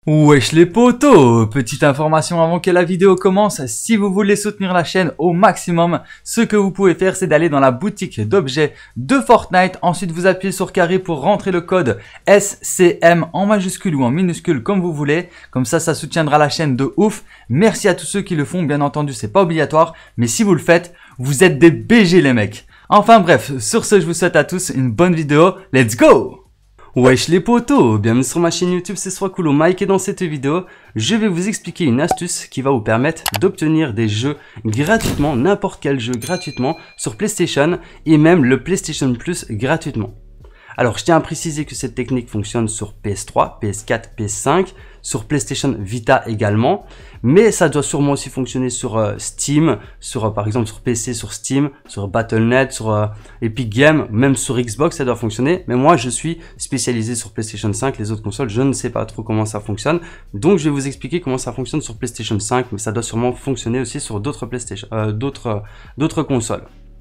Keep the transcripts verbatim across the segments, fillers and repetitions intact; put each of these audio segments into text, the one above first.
Wesh les potos, petite information avant que la vidéo commence, si vous voulez soutenir la chaîne au maximum, ce que vous pouvez faire c'est d'aller dans la boutique d'objets de Fortnite, ensuite vous appuyez sur carré pour rentrer le code S C M en majuscule ou en minuscule comme vous voulez, comme ça ça soutiendra la chaîne de ouf. Merci à tous ceux qui le font, bien entendu c'est pas obligatoire, mais si vous le faites, vous êtes des B G les mecs. Enfin bref, sur ce je vous souhaite à tous une bonne vidéo, let's go! Wesh les potos, bienvenue sur ma chaîne YouTube, c'est Swakulo Mike et dans cette vidéo, je vais vous expliquer une astuce qui va vous permettre d'obtenir des jeux gratuitement, n'importe quel jeu gratuitement sur PlayStation et même le PlayStation Plus gratuitement. Alors je tiens à préciser que cette technique fonctionne sur P S trois, P S quatre, P S cinq, sur PlayStation Vita également, mais ça doit sûrement aussi fonctionner sur euh, Steam, sur euh, par exemple sur P C, sur Steam, sur Battle point net, sur euh, Epic Games, même sur Xbox ça doit fonctionner, mais moi je suis spécialisé sur PlayStation cinq, les autres consoles je ne sais pas trop comment ça fonctionne, donc je vais vous expliquer comment ça fonctionne sur PlayStation cinq, mais ça doit sûrement fonctionner aussi sur d'autres PlayStation, euh, d'autres euh, d'autres consoles.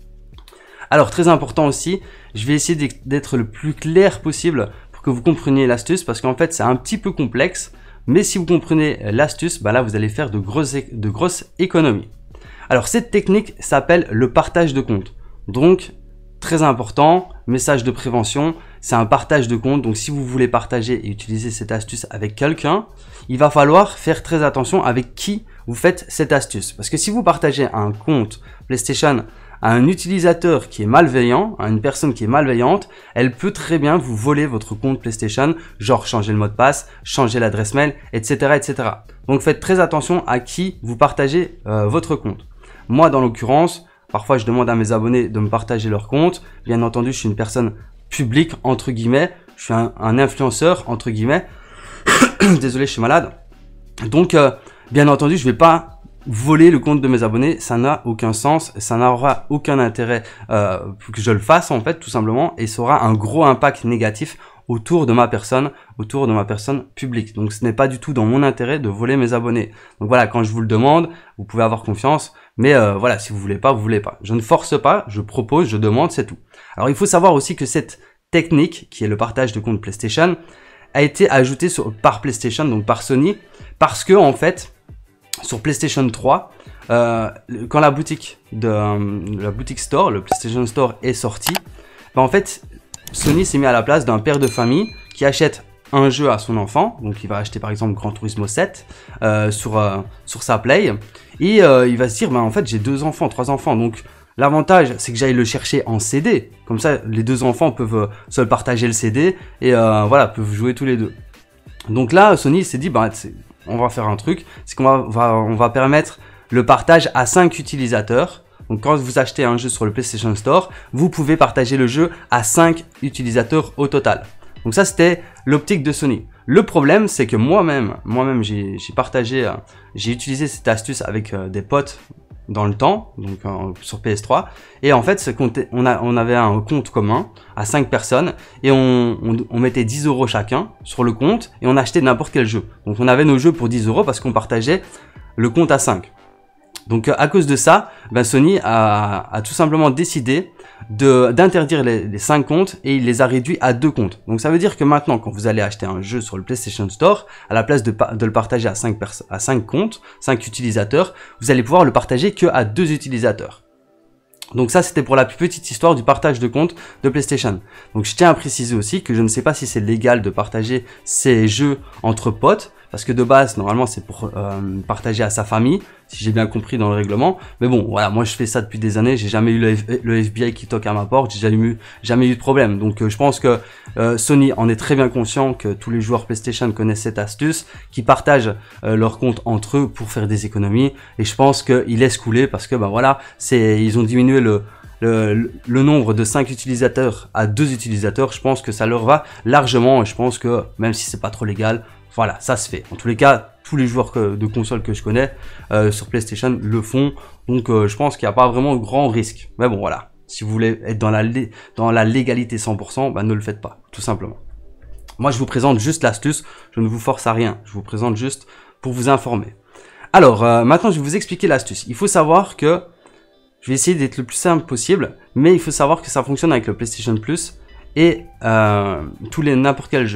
Alors très important aussi, je vais essayer d'être le plus clair possible pour que vous compreniez l'astuce parce qu'en fait c'est un petit peu complexe, mais si vous comprenez l'astuce, bah là vous allez faire de grosses, de grosses économies. Alors cette technique s'appelle le partage de compte. Donc très important, message de prévention, c'est un partage de compte. Donc si vous voulez partager et utiliser cette astuce avec quelqu'un, il va falloir faire très attention avec qui vous faites cette astuce. Parce que si vous partagez un compte PlayStation à un utilisateur qui est malveillant, à une personne qui est malveillante, elle peut très bien vous voler votre compte PlayStation, genre changer le mot de passe, changer l'adresse mail, et cetera, et cetera. Donc faites très attention à qui vous partagez euh, votre compte. Moi, dans l'occurrence, parfois je demande à mes abonnés de me partager leur compte. Bien entendu, je suis une personne publique, entre guillemets. Je suis un, un influenceur, entre guillemets. Désolé, je suis malade. Donc, euh, bien entendu, je vais pas voler le compte de mes abonnés, ça n'a aucun sens, ça n'aura aucun intérêt euh, que je le fasse en fait tout simplement, et ça aura un gros impact négatif autour de ma personne, autour de ma personne publique. Donc ce n'est pas du tout dans mon intérêt de voler mes abonnés. Donc voilà, quand je vous le demande, vous pouvez avoir confiance, mais euh, voilà, si vous voulez pas, vous voulez pas. Je ne force pas, je propose, je demande, c'est tout. Alors il faut savoir aussi que cette technique, qui est le partage de compte PlayStation, a été ajoutée sur, par PlayStation, donc par Sony, parce que en fait, sur PlayStation trois, euh, quand la boutique de euh, la boutique store, le PlayStation Store est sorti, ben en fait, Sony s'est mis à la place d'un père de famille qui achète un jeu à son enfant, donc il va acheter par exemple Gran Turismo sept euh, sur euh, sur sa Play, et euh, il va se dire, ben en fait j'ai deux enfants, trois enfants, donc l'avantage c'est que j'aille le chercher en C D, comme ça les deux enfants peuvent euh, se partager le C D et euh, voilà, peuvent jouer tous les deux. Donc là, Sony s'est dit, ben c'est on va faire un truc, c'est qu'on va, va, on va permettre le partage à cinq utilisateurs. Donc quand vous achetez un jeu sur le PlayStation Store, vous pouvez partager le jeu à cinq utilisateurs au total. Donc ça c'était l'optique de Sony. Le problème c'est que moi-même, moi-même j'ai partagé, euh, j'ai utilisé cette astuce avec euh, des potes dans le temps, donc euh, sur P S trois, et en fait ce compte, on, a, on avait un compte commun à cinq personnes et on, on, on mettait dix euros chacun sur le compte et on achetait n'importe quel jeu. Donc on avait nos jeux pour dix euros parce qu'on partageait le compte à cinq. Donc à cause de ça, ben Sony a, a tout simplement décidé de d'interdire les, les cinq comptes et il les a réduits à deux comptes. Donc ça veut dire que maintenant quand vous allez acheter un jeu sur le PlayStation Store, à la place de, de le partager à cinq, à cinq comptes, cinq utilisateurs, vous allez pouvoir le partager que à deux utilisateurs. Donc ça c'était pour la petite histoire du partage de compte de PlayStation. Donc je tiens à préciser aussi que je ne sais pas si c'est légal de partager ces jeux entre potes, parce que de base normalement c'est pour euh, partager à sa famille, si j'ai bien compris dans le règlement. Mais bon voilà, moi je fais ça depuis des années, j'ai jamais eu le, F le F B I qui toque à ma porte, j'ai jamais eu, jamais eu de problème. Donc euh, je pense que euh, Sony en est très bien conscient, que tous les joueurs PlayStation connaissent cette astuce, qui partagent euh, leur compte entre eux pour faire des économies, et je pense qu'ils laissent couler parce que ben voilà, c'est ils ont diminué le Le, le nombre de cinq utilisateurs à deux utilisateurs. Je pense que ça leur va largement et je pense que même si c'est pas trop légal, voilà, ça se fait. En tous les cas, tous les joueurs que, de console que je connais euh, sur PlayStation le font, donc euh, je pense qu'il n'y a pas vraiment grand risque. Mais bon voilà, si vous voulez être dans la, dans la légalité cent pour cent, bah, ne le faites pas, tout simplement. Moi je vous présente juste l'astuce, je ne vous force à rien, je vous présente juste pour vous informer. Alors euh, maintenant je vais vous expliquer l'astuce. Il faut savoir que je vais essayer d'être le plus simple possible, mais il faut savoir que ça fonctionne avec le PlayStation Plus et euh, tous les n'importe quel jeu.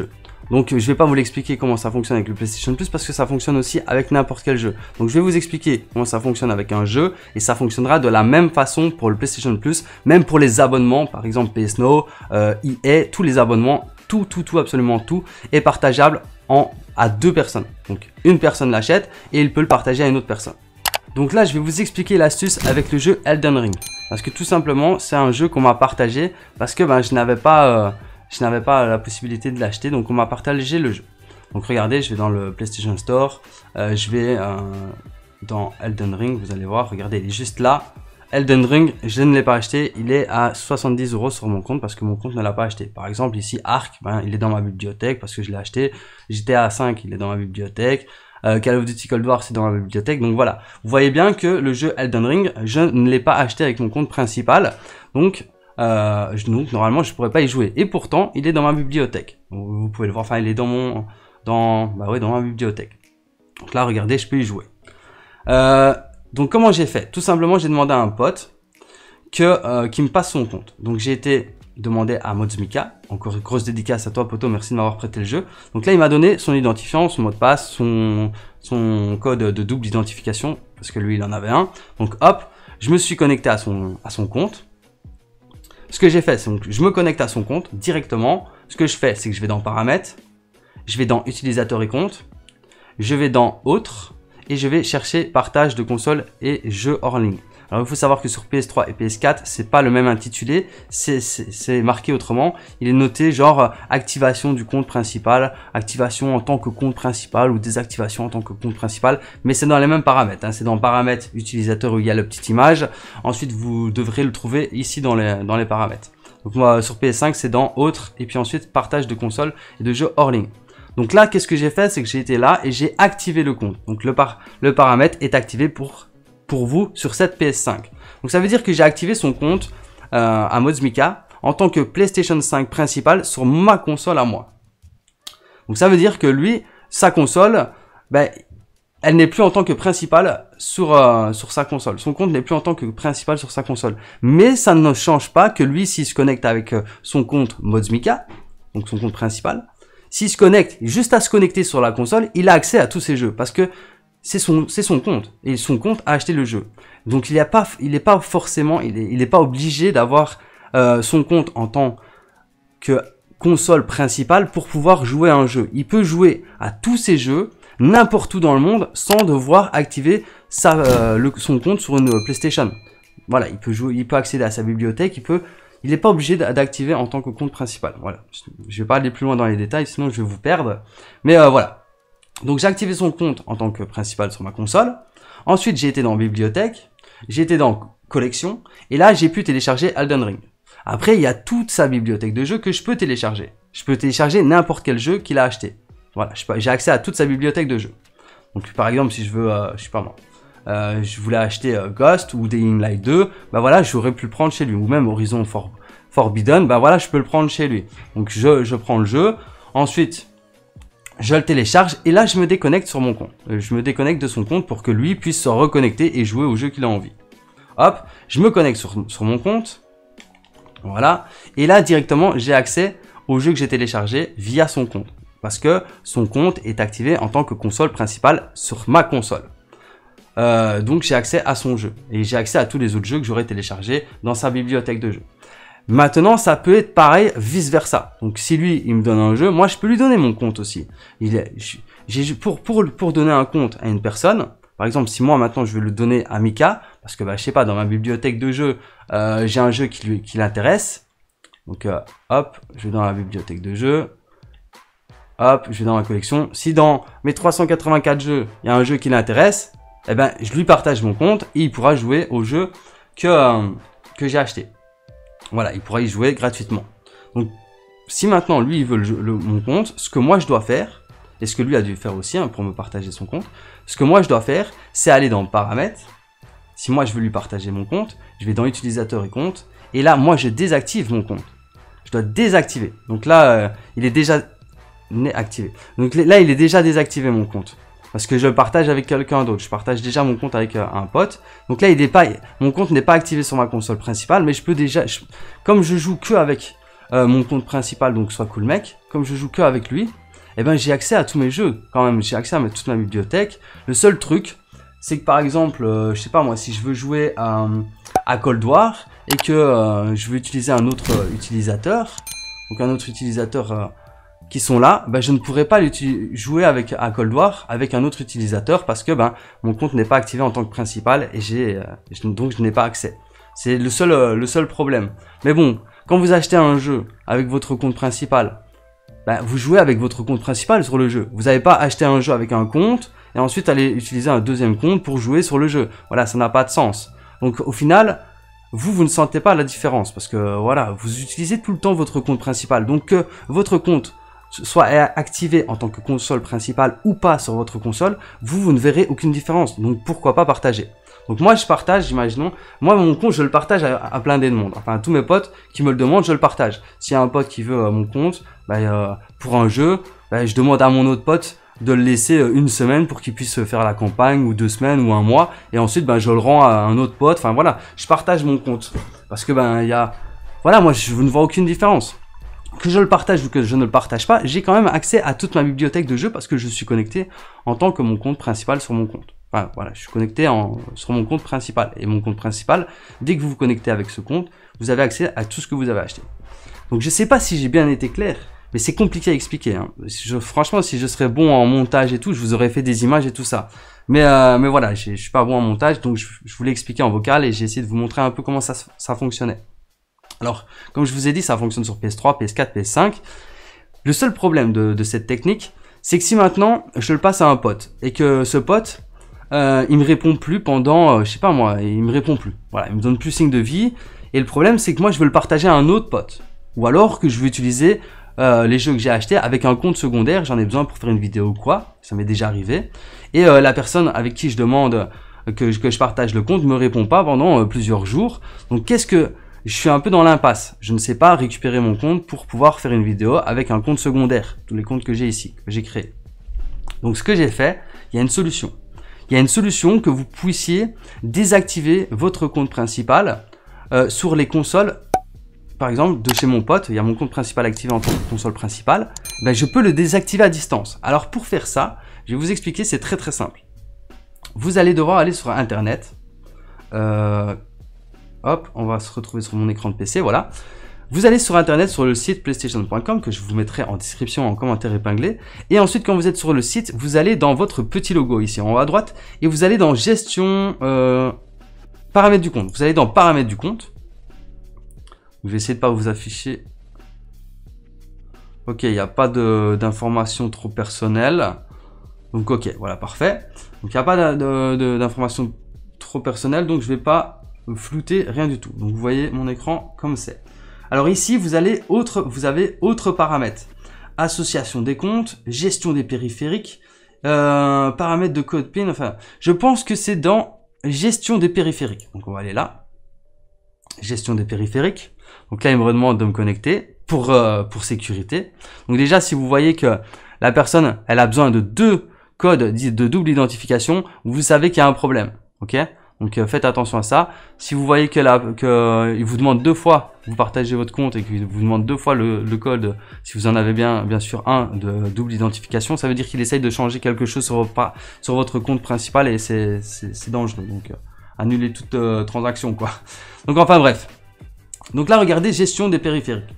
Donc je vais pas vous l'expliquer comment ça fonctionne avec le PlayStation Plus parce que ça fonctionne aussi avec n'importe quel jeu. Donc je vais vous expliquer comment ça fonctionne avec un jeu et ça fonctionnera de la même façon pour le PlayStation Plus, même pour les abonnements, par exemple P S Now, euh, E A, tous les abonnements, tout, tout, tout, absolument tout est partageable en, à deux personnes. Donc une personne l'achète et il peut le partager à une autre personne. Donc là je vais vous expliquer l'astuce avec le jeu Elden Ring. Parce que tout simplement c'est un jeu qu'on m'a partagé parce que ben, je n'avais pas... Euh, Je n'avais pas la possibilité de l'acheter, donc on m'a partagé le jeu. Donc regardez, je vais dans le PlayStation Store, euh, je vais euh, dans Elden Ring, vous allez voir, regardez, il est juste là. Elden Ring, je ne l'ai pas acheté, il est à soixante-dix euros sur mon compte parce que mon compte ne l'a pas acheté. Par exemple, ici, Ark, ben, il est dans ma bibliothèque parce que je l'ai acheté. G T A cinq, il est dans ma bibliothèque. Euh, Call of Duty Cold War, c'est dans ma bibliothèque. Donc voilà, vous voyez bien que le jeu Elden Ring, je ne l'ai pas acheté avec mon compte principal. Donc... Euh, donc normalement je pourrais pas y jouer et pourtant il est dans ma bibliothèque. Vous pouvez le voir, enfin il est dans mon dans bah ouais dans ma bibliothèque. Donc là regardez, je peux y jouer. Euh, donc comment j'ai fait? Tout simplement j'ai demandé à un pote que euh, qui me passe son compte. Donc j'ai été demander à Modsmika, encore une grosse dédicace à toi poto, merci de m'avoir prêté le jeu. Donc là il m'a donné son identifiant, son mot de passe, son son code de double identification parce que lui il en avait un. Donc hop, je me suis connecté à son à son compte. Ce que j'ai fait, c'est que je me connecte à son compte directement. Ce que je fais, c'est que je vais dans Paramètres, je vais dans Utilisateur et compte, je vais dans Autres et je vais chercher Partage de console et jeux hors ligne. Alors il faut savoir que sur P S trois et P S quatre, c'est pas le même intitulé, c'est marqué autrement. Il est noté genre activation du compte principal, activation en tant que compte principal ou désactivation en tant que compte principal, mais c'est dans les mêmes paramètres. Hein. C'est dans Paramètres utilisateur où il y a la petite image. Ensuite, vous devrez le trouver ici dans les, dans les paramètres. Donc moi sur P S cinq, c'est dans Autres et puis ensuite Partage de console et de jeux hors ligne. Donc là, qu'est-ce que j'ai fait? C'est que j'ai été là et j'ai activé le compte. Donc le, par le paramètre est activé pour pour vous sur cette P S cinq. Donc ça veut dire que j'ai activé son compte euh, à Modsmika en tant que PlayStation cinq principal sur ma console à moi. Donc ça veut dire que lui, sa console, ben, elle n'est plus en tant que principal sur, euh, sur sa console. Son compte n'est plus en tant que principal sur sa console. Mais ça ne change pas que lui, s'il se connecte avec euh, son compte Modsmika, donc son compte principal, s'il se connecte, juste à se connecter sur la console, il a accès à tous ces jeux parce que c'est son, c'est son compte et son compte a acheté le jeu. Donc il n'est pas, il est pas forcément, il est, il est pas obligé d'avoir euh, son compte en tant que console principale pour pouvoir jouer à un jeu. Il peut jouer à tous ces jeux n'importe où dans le monde sans devoir activer sa, euh, le, son compte sur une PlayStation. Voilà, il peut jouer, il peut accéder à sa bibliothèque, il peut, il n'est pas obligé d'activer en tant que compte principal. Voilà, je vais pas aller plus loin dans les détails, sinon je vais vous perdre. Mais euh, voilà. Donc j'ai activé son compte en tant que principal sur ma console. Ensuite j'ai été dans bibliothèque, j'ai été dans collection et là j'ai pu télécharger Elden Ring. Après il y a toute sa bibliothèque de jeux que je peux télécharger. Je peux télécharger n'importe quel jeu qu'il a acheté. Voilà, j'ai accès à toute sa bibliothèque de jeux. Donc par exemple si je veux, euh, je sais pas moi, euh, je voulais acheter euh, Ghost ou Dying Light deux, bah voilà j'aurais pu le prendre chez lui. Ou même Horizon For Forbidden, bah voilà je peux le prendre chez lui. Donc je, je prends le jeu, ensuite je le télécharge et là je me déconnecte sur mon compte. Je me déconnecte de son compte pour que lui puisse se reconnecter et jouer au jeu qu'il a envie. Hop, je me connecte sur, sur mon compte. Voilà. Et là directement j'ai accès au jeu que j'ai téléchargé via son compte. Parce que son compte est activé en tant que console principale sur ma console. Euh, donc j'ai accès à son jeu. Et j'ai accès à tous les autres jeux que j'aurais téléchargés dans sa bibliothèque de jeux. Maintenant, ça peut être pareil, vice versa. Donc, si lui, il me donne un jeu, moi, je peux lui donner mon compte aussi. Il est, j'ai, pour, pour, pour donner un compte à une personne, par exemple, si moi, maintenant, je veux le donner à Mika, parce que, bah, je sais pas, dans ma bibliothèque de jeux, euh, j'ai un jeu qui lui, qui l'intéresse. Donc, euh, hop, je vais dans la bibliothèque de jeux. Hop, je vais dans ma collection. Si dans mes trois cent quatre-vingt-quatre jeux, il y a un jeu qui l'intéresse, eh ben, je lui partage mon compte et il pourra jouer au jeu que, euh, que j'ai acheté. Voilà, il pourra y jouer gratuitement. Donc, si maintenant, lui, il veut le, le, mon compte, ce que moi, je dois faire, et ce que lui a dû faire aussi, hein, pour me partager son compte, ce que moi, je dois faire, c'est aller dans Paramètres. Si moi, je veux lui partager mon compte, je vais dans Utilisateur et compte, et là, moi, je désactive mon compte. Je dois désactiver. Donc là, euh, il est déjà activé. Donc là, il est déjà désactivé, mon compte. Parce que je le partage avec quelqu'un d'autre. Je partage déjà mon compte avec euh, un pote. Donc là, il est pas, mon compte n'est pas activé sur ma console principale, mais je peux déjà, je, comme je joue que avec euh, mon compte principal, donc soit Cool Mec, comme je joue que avec lui, eh ben j'ai accès à tous mes jeux quand même, j'ai accès à ma, toute ma bibliothèque. Le seul truc, c'est que par exemple, euh, je sais pas moi, si je veux jouer à, à Cold War et que euh, je veux utiliser un autre euh, utilisateur, donc un autre utilisateur euh, qui sont là, ben je ne pourrais pas jouer avec à Cold War avec un autre utilisateur parce que ben mon compte n'est pas activé en tant que principal et j'ai euh, donc je n'ai pas accès. C'est le seul euh, le seul problème. Mais bon, quand vous achetez un jeu avec votre compte principal, ben vous jouez avec votre compte principal sur le jeu. Vous n'avez pas acheté un jeu avec un compte et ensuite aller utiliser un deuxième compte pour jouer sur le jeu. Voilà, ça n'a pas de sens. Donc au final, vous, vous ne sentez pas la différence parce que voilà, vous utilisez tout le temps votre compte principal. Donc que votre compte soit activé en tant que console principale ou pas sur votre console, vous, vous ne verrez aucune différence. Donc pourquoi pas partager. Donc moi, je partage, imaginons, moi mon compte, je le partage à, à plein de monde. Enfin, à tous mes potes qui me le demandent, je le partage. S'il y a un pote qui veut euh, mon compte, bah, euh, pour un jeu, bah, je demande à mon autre pote de le laisser euh, une semaine pour qu'il puisse faire la campagne, ou deux semaines, ou un mois, et ensuite, bah, je le rends à un autre pote. Enfin voilà, je partage mon compte. Parce que ben, il y a, voilà, moi, je ne vois aucune différence. Que je le partage ou que je ne le partage pas, j'ai quand même accès à toute ma bibliothèque de jeux parce que je suis connecté en tant que mon compte principal sur mon compte. Enfin, voilà, je suis connecté en, sur mon compte principal. Et mon compte principal, dès que vous vous connectez avec ce compte, vous avez accès à tout ce que vous avez acheté. Donc, je sais pas si j'ai bien été clair, mais c'est compliqué à expliquer. Hein. Je, franchement, si je serais bon en montage et tout, je vous aurais fait des images et tout ça. Mais, euh, mais voilà, je suis pas bon en montage, donc je, je voulais expliquer en vocal et j'ai essayé de vous montrer un peu comment ça, ça fonctionnait. Alors, comme je vous ai dit, ça fonctionne sur P S trois, P S quatre, P S cinq. Le seul problème de, de cette technique, c'est que si maintenant, je le passe à un pote, et que ce pote, euh, il me répond plus pendant, euh, je sais pas moi, il me répond plus. Voilà, il me donne plus signe de vie. Et le problème, c'est que moi, je veux le partager à un autre pote. Ou alors que je veux utiliser euh, les jeux que j'ai achetés avec un compte secondaire, j'en ai besoin pour faire une vidéo ou quoi, ça m'est déjà arrivé. Et euh, la personne avec qui je demande que, que je partage le compte me répond pas pendant euh, plusieurs jours. Donc, qu'est-ce que... Je suis un peu dans l'impasse. Je ne sais pas récupérer mon compte pour pouvoir faire une vidéo avec un compte secondaire. Tous les comptes que j'ai ici, que j'ai créés. Donc, ce que j'ai fait, il y a une solution. Il y a une solution que vous puissiez désactiver votre compte principal euh, sur les consoles. Par exemple, de chez mon pote, il y a mon compte principal activé en tant que console principale. Ben, je peux le désactiver à distance. Alors, pour faire ça, je vais vous expliquer, c'est très très simple. Vous allez devoir aller sur Internet. Euh, Hop, on va se retrouver sur mon écran de P C, voilà. Vous allez sur internet, sur le site playstation point com, que je vous mettrai en description, en commentaire épinglé. Et ensuite, quand vous êtes sur le site, vous allez dans votre petit logo ici en haut à droite, et vous allez dans gestion, euh, paramètres du compte. Vous allez dans paramètres du compte. Je vais essayer de pas vous afficher. Ok, il n'y a pas d'informations trop personnelles. Donc ok, voilà, parfait. Donc il n'y a pas d'informations trop personnelles, donc je vais pas flouter rien du tout. Donc vous voyez mon écran comme c'est. Alors ici vous allez autre, vous avez autres paramètres. Association des comptes, gestion des périphériques, euh, paramètres de code PIN. Enfin, je pense que c'est dans gestion des périphériques. Donc on va aller là. Gestion des périphériques. Donc là il me demande de me connecter pour euh, pour sécurité. Donc déjà si vous voyez que la personne elle a besoin de deux codes de double identification, vous savez qu'il y a un problème. Ok? Donc euh, faites attention à ça. Si vous voyez que là, que euh, il vous demande deux fois, vous partagez votre compte et qu'il vous demande deux fois le, le code, si vous en avez bien, bien sûr un de double identification, ça veut dire qu'il essaye de changer quelque chose sur, sur votre compte principal et c'est dangereux. Donc euh, annulez toute euh, transaction quoi. Donc enfin bref. Donc là regardez gestion des périphériques.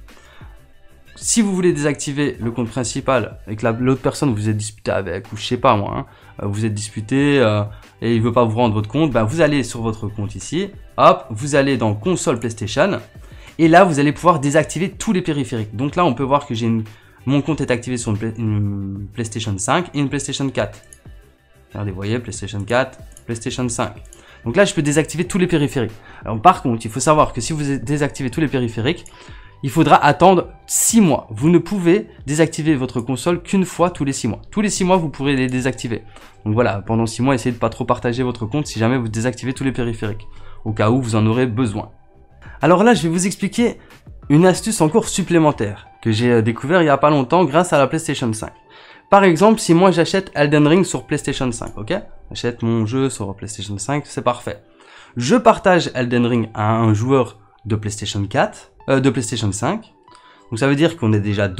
Si vous voulez désactiver le compte principal et que l'autre personne vous êtes disputé avec, ou je sais pas moi, hein, vous êtes disputé euh, et il veut pas vous rendre votre compte, ben vous allez sur votre compte ici, hop, vous allez dans console PlayStation et là vous allez pouvoir désactiver tous les périphériques. Donc là on peut voir que j'ai une, mon compte est activé sur une, Play, une PlayStation cinq et une PlayStation quatre. Regardez, vous voyez, PlayStation quatre, PlayStation cinq. Donc là je peux désactiver tous les périphériques. Alors par contre, il faut savoir que si vous désactivez tous les périphériques, il faudra attendre six mois. Vous ne pouvez désactiver votre console qu'une fois tous les six mois. Tous les six mois, vous pourrez les désactiver. Donc voilà, pendant six mois, essayez de pas trop partager votre compte si jamais vous désactivez tous les périphériques, au cas où vous en aurez besoin. Alors là, je vais vous expliquer une astuce encore supplémentaire que j'ai découvert il y a pas longtemps grâce à la PlayStation cinq. Par exemple, si moi j'achète Elden Ring sur PlayStation cinq, ok? J'achète mon jeu sur PlayStation cinq, c'est parfait. Je partage Elden Ring à un joueur de PlayStation quatre, euh, de PlayStation cinq. Donc ça veut dire qu'on est déjà deux.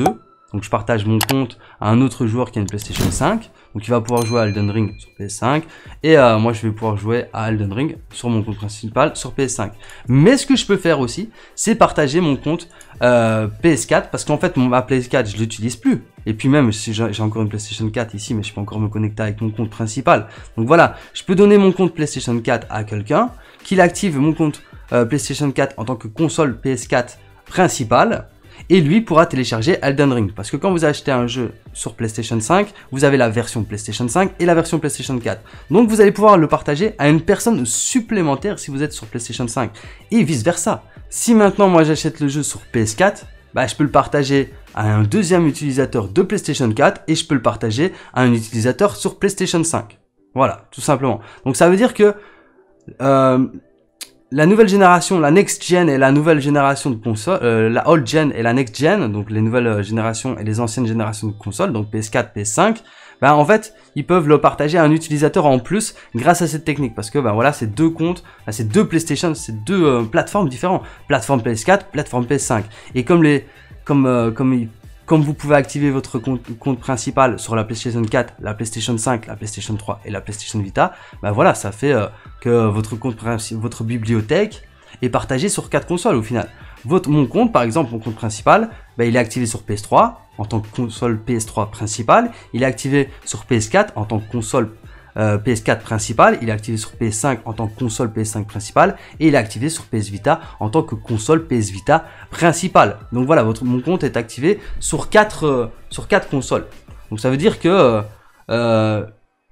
Donc je partage mon compte à un autre joueur qui a une PlayStation cinq. Donc il va pouvoir jouer à Elden Ring sur P S cinq. Et euh, moi je vais pouvoir jouer à Elden Ring sur mon compte principal sur P S cinq. Mais ce que je peux faire aussi, c'est partager mon compte euh, P S quatre. Parce qu'en fait ma P S quatre je l'utilise plus. Et puis même si j'ai encore une PlayStation quatre ici, mais je peux encore me connecter avec mon compte principal. Donc voilà, je peux donner mon compte PlayStation quatre à quelqu'un, qu'il active mon compte euh, PlayStation quatre en tant que console P S quatre principale. Et lui pourra télécharger Elden Ring. Parce que quand vous achetez un jeu sur PlayStation cinq, vous avez la version PlayStation cinq et la version PlayStation quatre. Donc vous allez pouvoir le partager à une personne supplémentaire si vous êtes sur PlayStation cinq. Et vice versa. Si maintenant moi j'achète le jeu sur P S quatre, bah, je peux le partager à un deuxième utilisateur de PlayStation quatre et je peux le partager à un utilisateur sur PlayStation cinq. Voilà, tout simplement. Donc ça veut dire que euh, la nouvelle génération, la next gen et la nouvelle génération de consoles, euh, la old gen et la next gen, donc les nouvelles euh, générations et les anciennes générations de consoles, donc P S quatre, P S cinq, ben en fait, ils peuvent le partager à un utilisateur en plus grâce à cette technique, parce que ben voilà, c'est deux comptes, c'est deux PlayStation, c'est deux euh, plateformes différentes, plateforme P S quatre, plateforme P S cinq, et comme les, comme euh, comme ils Comme vous pouvez activer votre compte, compte principal sur la PlayStation quatre, la PlayStation cinq, la PlayStation trois et la PlayStation Vita, ben voilà, ça fait euh, que votre compte, votre bibliothèque est partagée sur quatre consoles au final. Votre, mon compte, par exemple, mon compte principal, ben, il est activé sur P S trois en tant que console P S trois principale, il est activé sur P S quatre en tant que console Euh, P S quatre principale, il est activé sur P S cinq en tant que console P S cinq principale et il est activé sur P S Vita en tant que console P S Vita principale. Donc voilà, votre, mon compte est activé sur quatre, euh, sur quatre consoles. Donc ça veut dire que euh,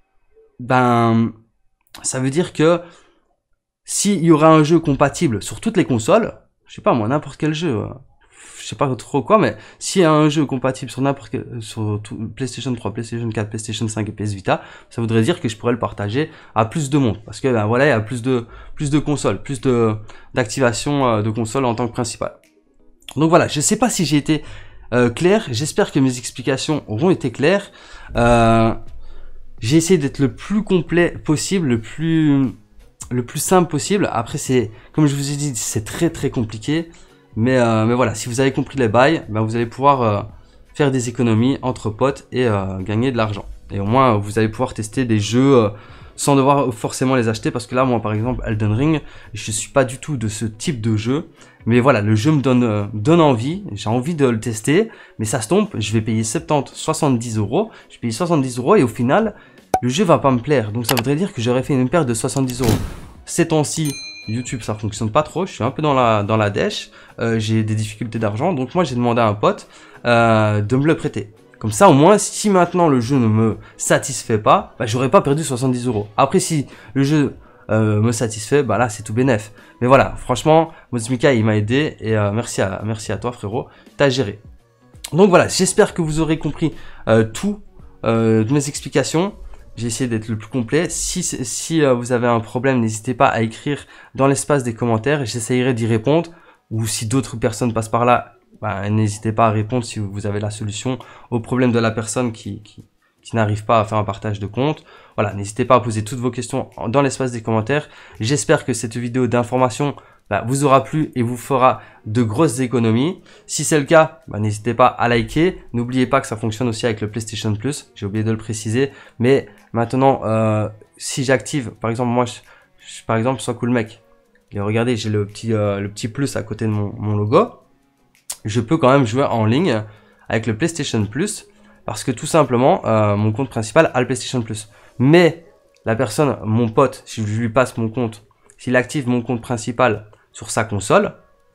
ben ça veut dire que s'il y aura un jeu compatible sur toutes les consoles, je sais pas moi, n'importe quel jeu, euh, je sais pas trop quoi, mais s'il y a un jeu compatible sur n'importe quel, sur tout, PlayStation trois, PlayStation quatre, PlayStation cinq et P S Vita, ça voudrait dire que je pourrais le partager à plus de monde, parce que ben voilà, il y a plus de plus de consoles, plus de d'activation de consoles en tant que principale. Donc voilà, je sais pas si j'ai été euh, clair, j'espère que mes explications auront été claires. Euh, j'ai essayé d'être le plus complet possible, le plus le plus simple possible. Après c'est, comme je vous ai dit, c'est très très compliqué. Mais, euh, mais voilà, si vous avez compris les bails, ben vous allez pouvoir euh, faire des économies entre potes et euh, gagner de l'argent. Et au moins, vous allez pouvoir tester des jeux euh, sans devoir forcément les acheter. Parce que là, moi, par exemple, Elden Ring, je suis pas du tout de ce type de jeu. Mais voilà, le jeu me donne, euh, donne envie. J'ai envie de le tester. Mais ça se tombe, je vais payer soixante-dix, soixante-dix euros. Je vais payer soixante-dix euros et au final, le jeu va pas me plaire. Donc ça voudrait dire que j'aurais fait une perte de soixante-dix euros. Ces temps-ci, YouTube ça fonctionne pas trop, je suis un peu dans la dans la dèche, euh, j'ai des difficultés d'argent, donc moi j'ai demandé à un pote euh, de me le prêter. Comme ça au moins si maintenant le jeu ne me satisfait pas, bah, j'aurais pas perdu soixante-dix euros. Après si le jeu euh, me satisfait, bah là c'est tout bénef. Mais voilà, franchement, Mozmika il m'a aidé et euh, merci à merci à toi frérot, t'as géré. Donc voilà, j'espère que vous aurez compris euh, tout euh, de mes explications. J'ai essayé d'être le plus complet. Si, si euh, vous avez un problème, n'hésitez pas à écrire dans l'espace des commentaires. J'essayerai d'y répondre. Ou si d'autres personnes passent par là, bah, n'hésitez pas à répondre si vous avez la solution au problème de la personne qui, qui, qui n'arrive pas à faire un partage de compte. Voilà, n'hésitez pas à poser toutes vos questions dans l'espace des commentaires. J'espère que cette vidéo d'information bah, vous aura plu et vous fera de grosses économies. Si c'est le cas, bah, n'hésitez pas à liker. N'oubliez pas que ça fonctionne aussi avec le PlayStation Plus. J'ai oublié de le préciser. Mais maintenant, euh, si j'active, par exemple, moi, je, je, par exemple, sois cool mec. Et regardez, j'ai le petit, euh, le petit plus à côté de mon, mon logo. Je peux quand même jouer en ligne avec le PlayStation Plus. Parce que tout simplement, euh, mon compte principal a le PlayStation Plus. Mais la personne, mon pote, si je lui passe mon compte, s'il active mon compte principal sur sa console,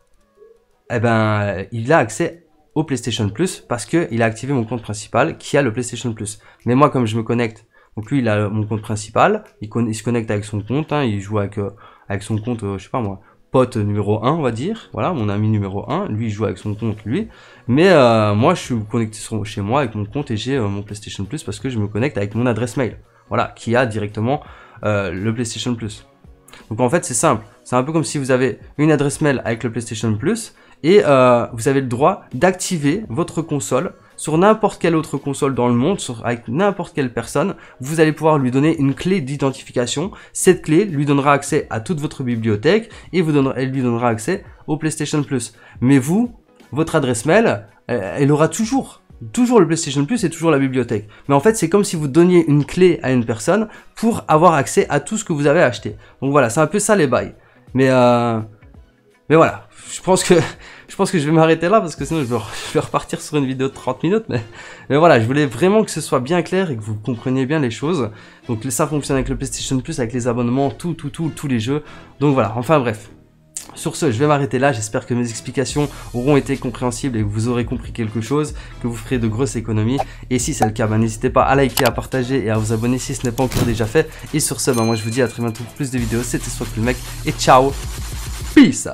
eh ben, il a accès au PlayStation Plus parce qu'il a activé mon compte principal qui a le PlayStation Plus. Mais moi, comme je me connecte, donc lui, il a mon compte principal, il, il se connecte avec son compte, hein, il joue avec, euh, avec son compte, euh, je sais pas moi, pote numéro un, on va dire, voilà, mon ami numéro un, lui, il joue avec son compte, lui. Mais euh, moi, je suis connecté sur, chez moi avec mon compte et j'ai euh, mon PlayStation Plus parce que je me connecte avec mon adresse mail, voilà, qui a directement euh, le PlayStation Plus. Donc en fait c'est simple, c'est un peu comme si vous avez une adresse mail avec le PlayStation Plus et euh, vous avez le droit d'activer votre console sur n'importe quelle autre console dans le monde, sur, avec n'importe quelle personne. Vous allez pouvoir lui donner une clé d'identification. Cette clé lui donnera accès à toute votre bibliothèque et vous donnera, elle lui donnera accès au PlayStation Plus. Mais vous, votre adresse mail, elle, elle aura toujours toujours le PlayStation Plus et toujours la bibliothèque. Mais en fait, c'est comme si vous donniez une clé à une personne pour avoir accès à tout ce que vous avez acheté. Donc voilà, c'est un peu ça les bails. Mais euh, mais voilà, je pense que je pense que je vais m'arrêter là parce que sinon je vais, je vais repartir sur une vidéo de trente minutes. Mais, mais voilà, je voulais vraiment que ce soit bien clair et que vous compreniez bien les choses. Donc ça fonctionne avec le PlayStation Plus, avec les abonnements, tout, tout, tout, tous les jeux. Donc voilà, enfin bref. Sur ce, je vais m'arrêter là. J'espère que mes explications auront été compréhensibles et que vous aurez compris quelque chose, que vous ferez de grosses économies. Et si c'est le cas, bah, n'hésitez pas à liker, à partager et à vous abonner si ce n'est pas encore déjà fait. Et sur ce, bah, moi je vous dis à très bientôt pour plus de vidéos. C'était SwagPlumec et ciao. Peace.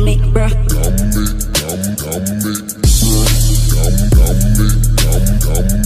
Yummy,